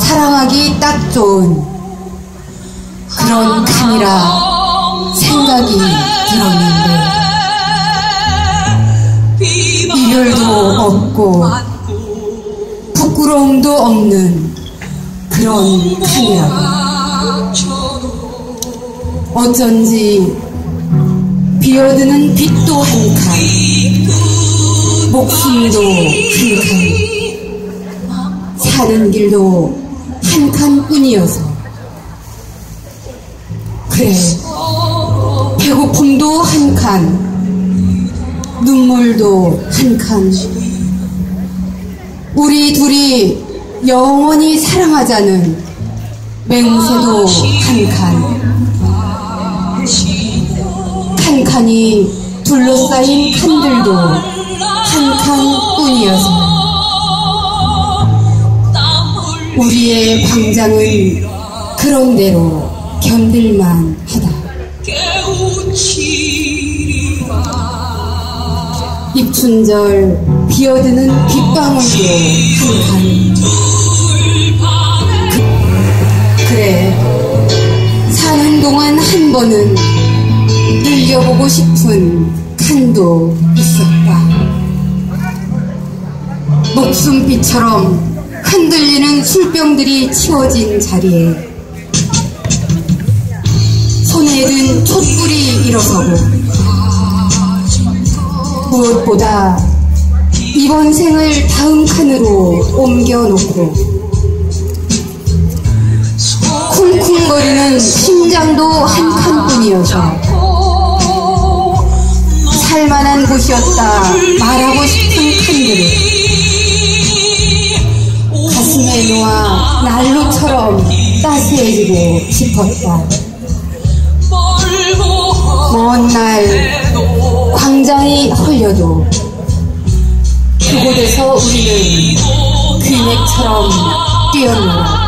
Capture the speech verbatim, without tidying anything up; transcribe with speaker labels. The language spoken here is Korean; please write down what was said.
Speaker 1: 사랑하기 딱 좋은 그런 칸이라 생각이 들었는데, 이별도 없고 부끄러움도 없는 그런 칸이라고. 어쩐지 비어드는 빛도 한 칸, 목숨도 한 칸, 사는 길도 한 칸뿐이어서. 그래, 배고픔도 한 칸, 눈물도 한 칸, 우리 둘이 영원히 사랑하자는 맹세도 한 칸, 한 칸이 둘러싸인 칸들도 한 칸뿐이어서 우리의 광장은 그런대로 견딜만 하다. 입춘절 비어드는 빗방울도 한 칸. 그, 그래, 사는 동안 한 번은 늘려보고 싶은 칸도 있었다. 목숨빛처럼 흔들리는 술병들이 치워진 자리에 손에 든 촛불이 일어서고, 무엇보다 이번 생을 다음 칸으로 옮겨놓고 쿵쿵거리는 심장도 한 칸뿐이어서 살만한 곳이었다 말하고 싶은 칸들을 가슴에 놓아 난로처럼 따스해지고 싶었다. 먼 날 광장이 헐려도 그곳에서 우리는 귀맥처럼 뛰어놀아